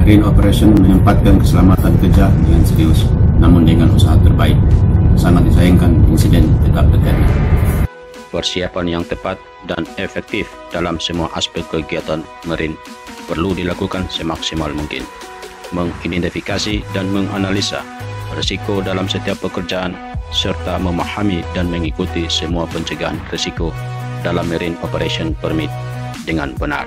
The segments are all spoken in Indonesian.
Marine Operation menempatkan keselamatan kerja dengan serius, namun dengan usaha terbaik. Sangat disayangkan insiden tetap terjadi. Persiapan yang tepat dan efektif dalam semua aspek kegiatan Marine perlu dilakukan semaksimal mungkin. Mengidentifikasi dan menganalisa risiko dalam setiap pekerjaan serta memahami dan mengikuti semua pencegahan risiko dalam Marine Operation Permit dengan benar.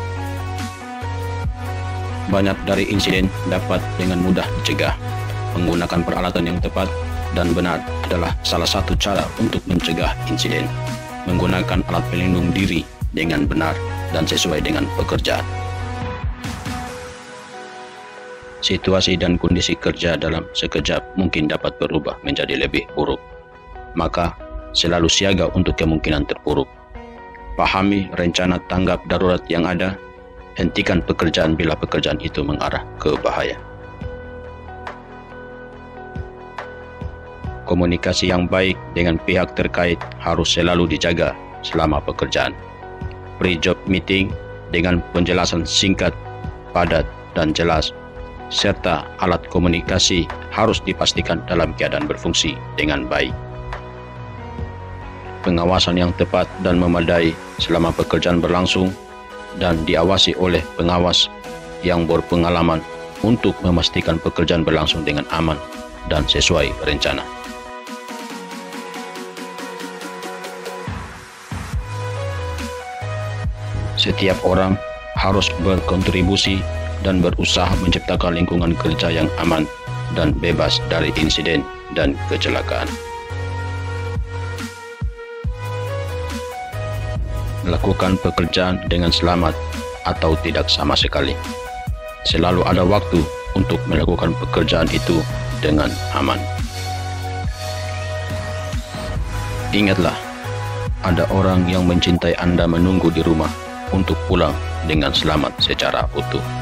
Banyak dari insiden dapat dengan mudah dicegah. Menggunakan peralatan yang tepat dan benar adalah salah satu cara untuk mencegah insiden. Menggunakan alat pelindung diri dengan benar dan sesuai dengan pekerjaan. Situasi dan kondisi kerja dalam sekejap mungkin dapat berubah menjadi lebih buruk. Maka, selalu siaga untuk kemungkinan terburuk. Pahami rencana tanggap darurat yang ada. Hentikan pekerjaan bila pekerjaan itu mengarah ke bahaya. Komunikasi yang baik dengan pihak terkait harus selalu dijaga selama pekerjaan. Pre-job meeting dengan penjelasan singkat, padat, dan jelas, serta alat komunikasi harus dipastikan dalam keadaan berfungsi dengan baik. Pengawasan yang tepat dan memadai selama pekerjaan berlangsung dan diawasi oleh pengawas yang berpengalaman untuk memastikan pekerjaan berlangsung dengan aman dan sesuai rencana. Setiap orang harus berkontribusi dan berusaha menciptakan lingkungan kerja yang aman dan bebas dari insiden dan kecelakaan. Lakukan pekerjaan dengan selamat atau tidak sama sekali. Selalu ada waktu untuk melakukan pekerjaan itu dengan aman. Ingatlah, ada orang yang mencintai Anda menunggu di rumah untuk pulang dengan selamat secara utuh.